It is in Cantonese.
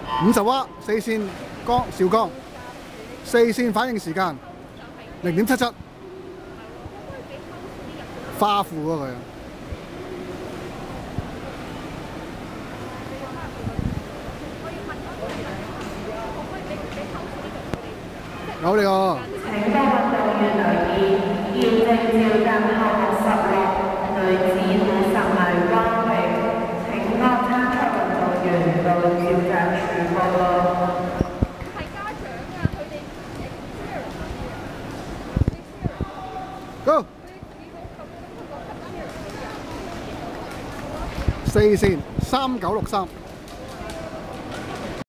50蛙4線邵江4線反應時間0.77，花褲嗰個有你個。 請多運動員留意，現正召集項目16女子50米蛙泳，請各參賽運動員到召集處報到。 Go 4線3963。